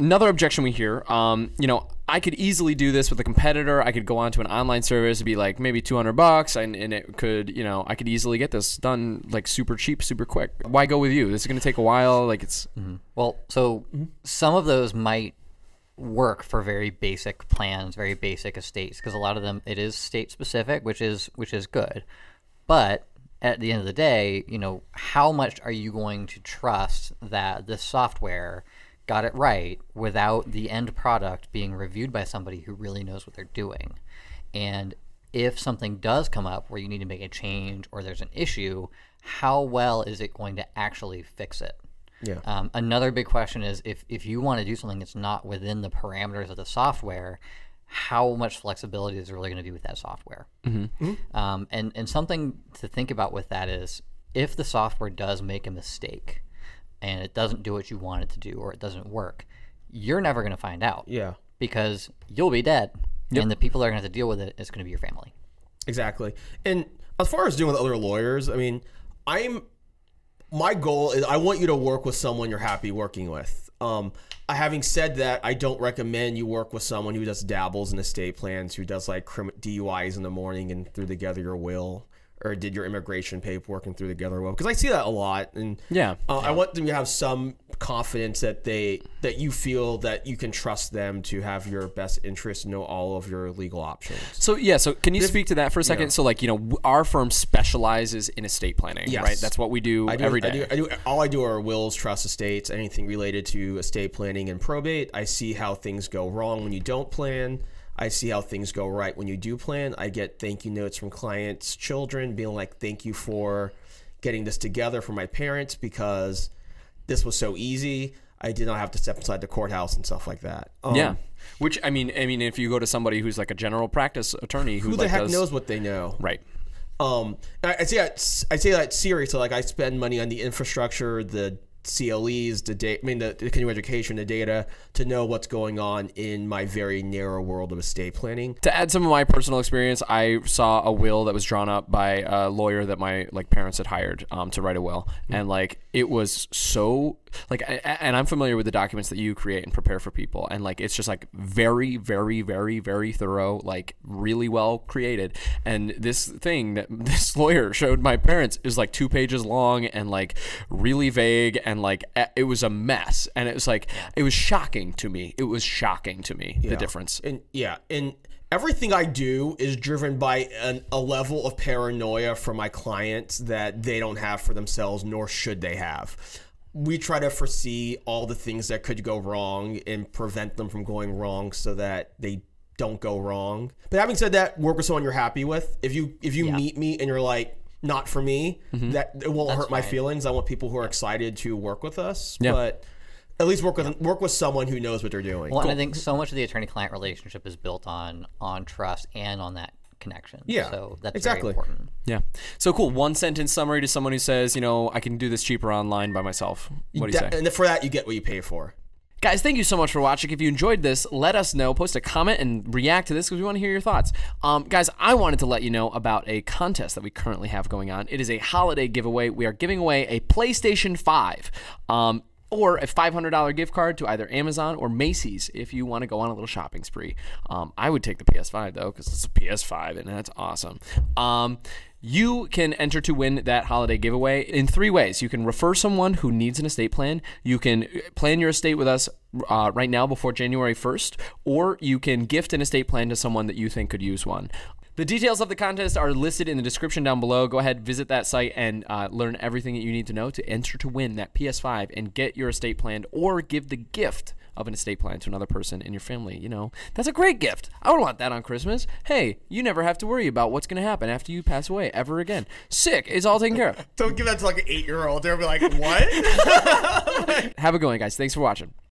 another objection we hear, you know, I could easily do this with a competitor. I could go onto an online service, it'd be like maybe $200, and it could, you know, I could easily get this done like super cheap, super quick. Why go with you? This is going to take a while. Like it's well, so some of those might work for very basic plans, very basic estates, because a lot of them it is state specific, which is good. But at the end of the day, you know, how much are you going to trust that this software got it right without the end product being reviewed by somebody who really knows what they're doing? And if something does come up where you need to make a change or there's an issue, how well is it going to actually fix it? Yeah. Another big question is if you want to do something that's not within the parameters of the software, how much flexibility is there really going to be with that software? And something to think about with that is if the software does make a mistake and it doesn't do what you want it to do or it doesn't work, you're never going to find out. Yeah. Because you'll be dead. And the people that are going to have to deal with it is going to be your family. Exactly. And as far as dealing with other lawyers, I mean, my goal is I want you to work with someone you're happy working with. Having said that, I don't recommend you work with someone who just dabbles in estate plans, who does like DUIs in the morning and threw together your will, or did your immigration paperwork and threw together a will. Because I see that a lot, and I want them to have some confidence that you feel that you can trust them to have your best interest and know all of your legal options. So so can you speak to that for a second? So like, you know, our firm specializes in estate planning, right? That's what we do every day. All I do are wills, trust estates, anything related to estate planning and probate. I see how things go wrong when you don't plan. I see how things go right when you do plan. I get thank you notes from clients' children being like, thank you for getting this together for my parents because this was so easy. I did not have to step inside the courthouse and stuff like that. Which I mean, if you go to somebody who's like a general practice attorney who the heck knows what they know, right? I say that serious. So like I spend money on the infrastructure, the CLEs, the continuing education, the data to know what's going on in my very narrow world of estate planning. To add some of my personal experience, I saw a will that was drawn up by a lawyer that my parents had hired to write a will, and like it was so and I'm familiar with the documents that you create and prepare for people, and like it's just like very, very, very, very thorough, like really well created. And this thing that this lawyer showed my parents is like 2 pages long and like really vague, and like it was a mess. And it was like it was shocking to me. It was shocking to me the difference. And everything I do is driven by a level of paranoia for my clients that they don't have for themselves, nor should they have. We try to foresee all the things that could go wrong and prevent them from going wrong so that they don't go wrong. But having said that, work with someone you're happy with. If you meet me and you're like, not for me, that it won't hurt my feelings. I want people who are excited to work with us. But at least work with someone who knows what they're doing. Well, and I think so much of the attorney-client relationship is built on trust and on that connection. So that's very important. So cool. 1 sentence summary to someone who says, you know, I can do this cheaper online by myself. What do you say? And for that, you get what you pay for. Guys, thank you so much for watching. If you enjoyed this, let us know. Post a comment and react to this because we want to hear your thoughts. Guys, I wanted to let you know about a contest that we currently have going on. It is a holiday giveaway. We are giving away a PlayStation 5. Or a $500 gift card to either Amazon or Macy's if you want to go on a little shopping spree. I would take the PS5 though, because it's a PS5 and that's awesome. You can enter to win that holiday giveaway in 3 ways. You can refer someone who needs an estate plan. You can plan your estate with us right now before January 1st, or you can gift an estate plan to someone that you think could use one. The details of the contest are listed in the description down below. Go ahead, visit that site, and learn everything that you need to know to enter to win that PS5 and get your estate planned, or give the gift of an estate plan to another person in your family. You know, that's a great gift. I would want that on Christmas. Hey, you never have to worry about what's going to happen after you pass away ever again. Sick. It's all taken care of. Don't give that to like an 8-year-old. They'll be like, what? Have a good one, guys. Thanks for watching.